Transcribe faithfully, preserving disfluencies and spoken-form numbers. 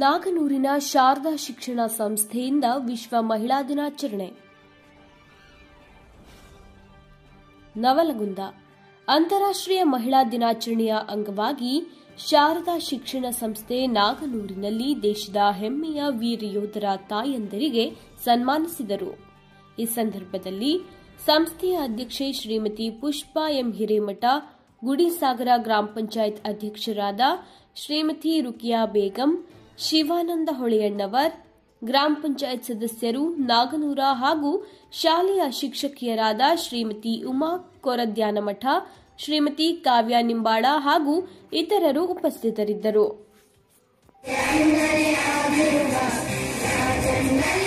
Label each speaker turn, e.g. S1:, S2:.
S1: ನಾಗನೂರಿನ ಶಾರದಾ ಶಿಕ್ಷಣ ಸಂಸ್ಥೆಯಿಂದ ವಿಶ್ವ ಮಹಿಳಾ ದಿನಾಚರಣೆ. ನವಲಗುಂದ ಅಂತಾರಾಷ್ಟ್ರೀಯ ಮಹಿಳಾ ದಿನಾಚರಣೆಯ ಅಂಗವಾಗಿ ಶಾರದಾ ಶಿಕ್ಷಣ ಸಂಸ್ಥೆ ನಾಗನೂರಿನಲ್ಲಿ ದೇಶದ ಹೆಮ್ಮೆಯ ವೀರ ಯೋಧರ ತಾಯಂದರಿಗೆ ಸನ್ಮಾನಿಸಿದರು. ಈ ಸಂದರ್ಭದಲ್ಲಿ ಸಂಸ್ಥೆಯ ಅಧ್ಯಕ್ಷೆ ಶ್ರೀಮತಿ ಪುಷ್ಪಾ ಎಂ ಹಿರೇಮಠ, ಗುಡಿಸಾಗರ ಗ್ರಾಮ ಪಂಚಾಯತ್ ಅಧ್ಯಕ್ಷರಾದ ಶ್ರೀಮತಿ ರುಕಿಯಾ ಬೇಗಂ, ಶಿವಾನಂದ ಹೊಳೆಯಣ್ಣವರ್, ಗ್ರಾಮ ಪಂಚಾಯತ್ ಸದಸ್ಯರು, ನಾಗನೂರ ಹಾಗೂ ಶಾಲೆಯ ಶಿಕ್ಷಕಿಯರಾದ ಶ್ರೀಮತಿ ಉಮಾ ಕೊರದ್ಯಾನಮಠ, ಶ್ರೀಮತಿ ಕಾವ್ಯ ನಿಂಬಾಳ ಹಾಗೂ ಇತರರು ಉಪಸ್ಥಿತರಿದ್ದರು.